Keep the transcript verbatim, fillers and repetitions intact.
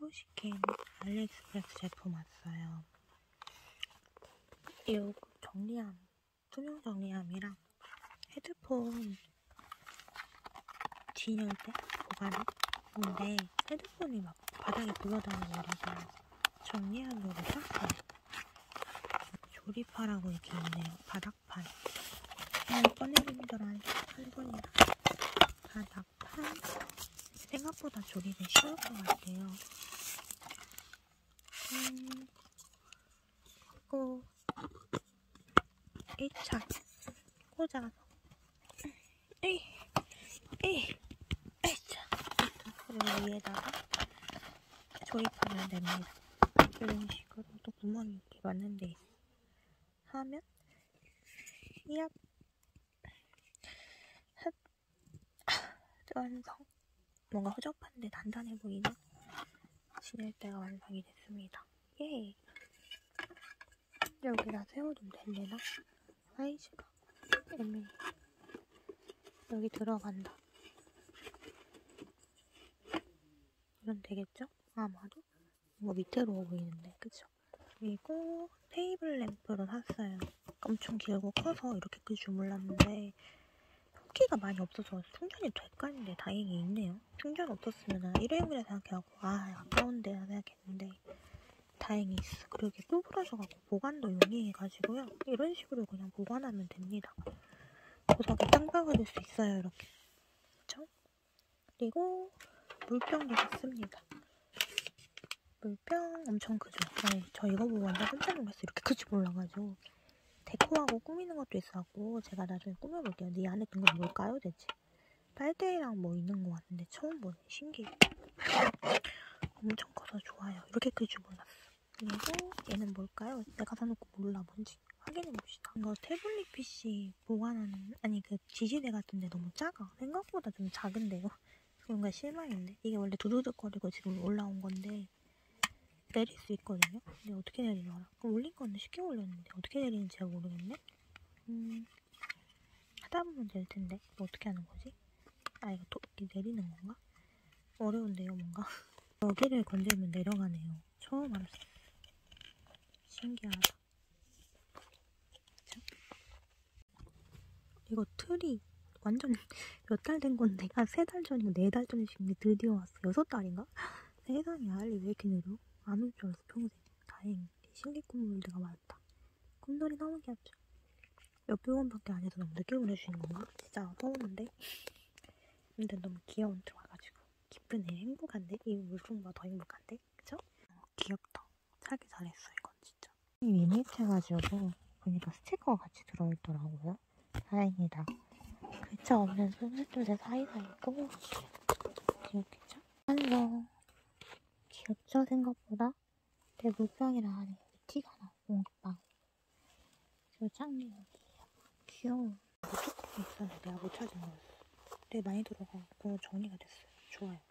포시킨 알리익스프레스 제품 왔어요. 이거 정리함, 투명 정리함이랑 헤드폰 지닐 때 보관함? 근데 헤드폰이 막 바닥에 굴러다니고 이래서 정리함으로 샀어요. 조립하라고 이렇게 있네요. 바닥판. 아, 꺼내기는 줄 아니까 한 손이라. 바닥판. 생각보다 조립이 쉬울 것 같아요. 음, 그리고 일 차 꽂아서 에이, 에이, 에이차. 그리고 위에다가 조립하면 됩니다. 이런 식으로 또 구멍이 이렇게 맞는 데 있어. 하면 얍, 흡, 완성. 뭔가 허접한데 단단해 보이는 지낼 때가 완성이 됐습니다. 예. 여기다 세워두면 되려나? 사이즈가 애매해. 여기 들어간다. 이건 되겠죠? 아마도? 이거 밑으로 보이는데, 그쵸? 그리고 테이블 램프를 샀어요. 엄청 길고 커서 이렇게 끌 줄 몰랐는데 후기가 많이 없어서 충전이 될까 했는데 다행히 있네요. 충전 없었으면 일회용이라 생각해갖고 아 아까운데 생각했는데 다행히 있어. 그리고 이게 뿔뿔하셔갖고 보관도 용이해가지고요. 이런 식으로 그냥 보관하면 됩니다. 구석에 땅 박아둘 수 있어요. 이렇게. 그쵸? 그리고 물병도 샀습니다. 물병 엄청 크죠? 네, 저 이거 보고 완전 깜짝 놀랐어요. 이렇게 클 줄 몰라가지고. 데코하고 꾸미는 것도 있어갖고 제가 나중에 꾸며볼게요. 근데 이 안에 든 건 뭘까요 대체? 빨대랑 뭐 있는 것 같은데 처음 보네. 신기해. 엄청 커서 좋아요. 이렇게 클 줄 몰랐어. 그리고 얘는 뭘까요? 내가 사놓고 몰라 뭔지 확인해봅시다. 이거 태블릿 피씨 보관하는 아니 그 지지대 같은데 너무 작아. 생각보다 좀 작은데요? 뭔가 실망인데? 이게 원래 두두둑거리고 지금 올라온 건데 내릴 수 있거든요? 근데 어떻게 내리려나? 올린 거는 쉽게 올렸는데 어떻게 내리는지 잘 모르겠네? 음... 하다 보면 될 텐데 이거 어떻게 하는 거지? 아 이거 도, 이렇게 내리는 건가? 어려운데요 뭔가? 여기를 건들면 내려가네요. 처음 알았어. 신기하다. 그쵸? 이거 틀이 완전 몇 달 된 건데 한 세 달 전이고 네 달 전이신데 드디어 왔어. 여섯 달인가? 세상에 알리 왜 이렇게 느려? 안 올 줄 알았어 평생. 다행히 실리콘물들가 많다. 꿈돌이 너무 귀엽죠? 몇 병원밖에 안 해서 너무 늦게 보내주시는 건가? 진짜 서운한데? 근데 너무 귀여운 데 와가지고 기쁘네. 행복한데? 이 물품보다 더 행복한데? 그쵸? 어, 귀엽다. 사기 잘했어 이건 진짜. 미니해가지고 보니까 스티커가 같이 들어있더라고요. 다행이다. 글자 없는 손수들의 사이사이 있고 귀엽겠죠? 완성. 귀엽죠 생각보다? 내 물병이라 하니 티가 나. 옹빵. 그리고 짱리 여기에요. 귀여워. 이거 조금 있었는데 내가 못 찾은 거였어. 되게 많이 들어가고 정리가 됐어요. 좋아요.